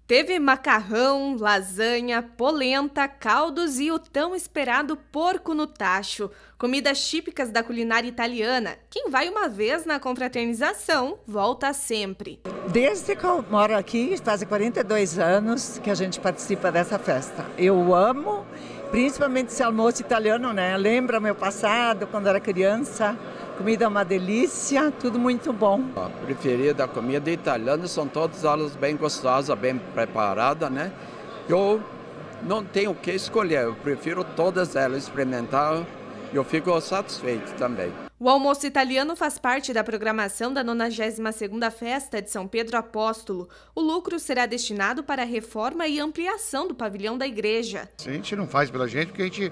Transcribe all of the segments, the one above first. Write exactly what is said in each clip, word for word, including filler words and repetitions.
Teve macarrão, lasanha, polenta, caldos e o tão esperado porco no tacho. Comidas típicas da culinária italiana. Quem vai uma vez na confraternização, volta sempre. Desde que eu moro aqui, faz quarenta e dois anos que a gente participa dessa festa. Eu amo, principalmente esse almoço italiano, né? Lembra meu passado, quando era criança. Comida é uma delícia, tudo muito bom. A preferida da comida italiana são todas elas bem gostosas, bem preparadas, né? Eu não tenho o que escolher, eu prefiro todas elas experimentar e eu fico satisfeito também. O almoço italiano faz parte da programação da nonagésima segunda Festa de São Pedro Apóstolo. O lucro será destinado para a reforma e ampliação do pavilhão da igreja. A gente não faz pela gente porque a gente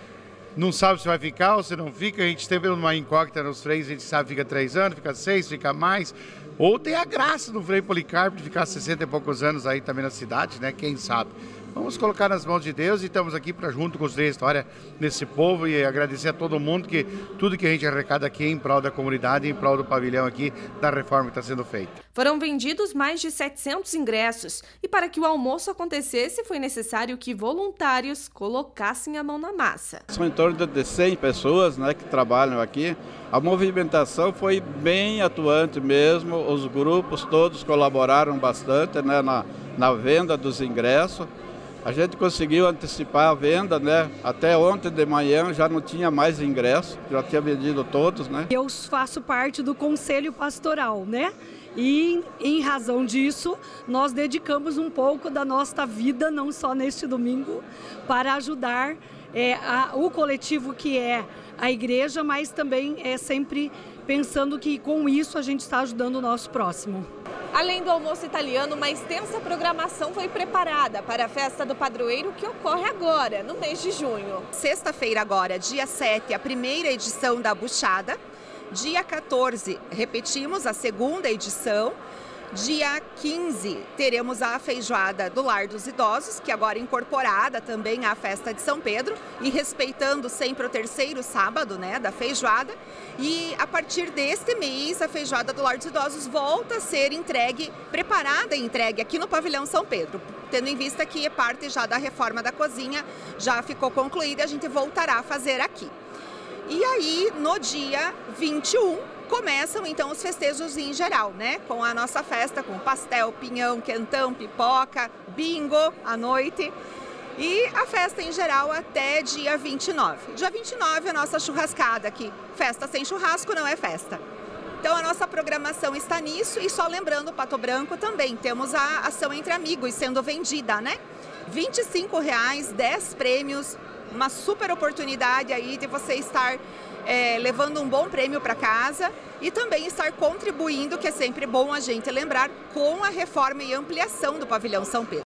não sabe se vai ficar ou se não fica. A gente teve uma incógnita nos freios, a gente sabe fica três anos, fica seis, fica mais. Ou tem a graça do Frei Policarpo de ficar sessenta e poucos anos aí também na cidade, né? Quem sabe? Vamos colocar nas mãos de Deus e estamos aqui para junto construir a história desse povo e agradecer a todo mundo que tudo que a gente arrecada aqui é em prol da comunidade, em prol do pavilhão aqui, da reforma que está sendo feita. Foram vendidos mais de setecentos ingressos e para que o almoço acontecesse foi necessário que voluntários colocassem a mão na massa. São em torno de cem pessoas, né, que trabalham aqui. A movimentação foi bem atuante mesmo, os grupos todos colaboraram bastante, né, na, na venda dos ingressos. A gente conseguiu antecipar a venda, né? Até ontem de manhã já não tinha mais ingresso, já tinha vendido todos, né? Eu faço parte do Conselho Pastoral, né? E em razão disso, nós dedicamos um pouco da nossa vida, não só neste domingo, para ajudar é, a, o coletivo que é a igreja, mas também é sempre pensando que com isso a gente está ajudando o nosso próximo. Além do almoço italiano, uma extensa programação foi preparada para a festa do padroeiro que ocorre agora, no mês de junho. Sexta-feira agora, dia sete, a primeira edição da Buchada. Dia quatorze, repetimos a segunda edição. Dia quinze, teremos a feijoada do Lar dos Idosos, que agora é incorporada também à festa de São Pedro e respeitando sempre o terceiro sábado, né, da feijoada. E a partir deste mês, a feijoada do Lar dos Idosos volta a ser entregue, preparada e entregue aqui no pavilhão São Pedro. Tendo em vista que parte já da reforma da cozinha já ficou concluída, a gente voltará a fazer aqui. E aí, no dia vinte e um, começam então os festejos em geral, né? Com a nossa festa, com pastel, pinhão, quentão, pipoca, bingo à noite. E a festa em geral até dia vinte e nove. Dia vinte e nove, a nossa churrascada aqui. Festa sem churrasco não é festa. Então a nossa programação está nisso e só lembrando, Pato Branco também, temos a ação Entre Amigos sendo vendida, né? vinte e cinco reais, dez prêmios, uma super oportunidade aí de você estar É, levando um bom prêmio para casa e também estar contribuindo, que é sempre bom a gente lembrar, com a reforma e ampliação do pavilhão São Pedro.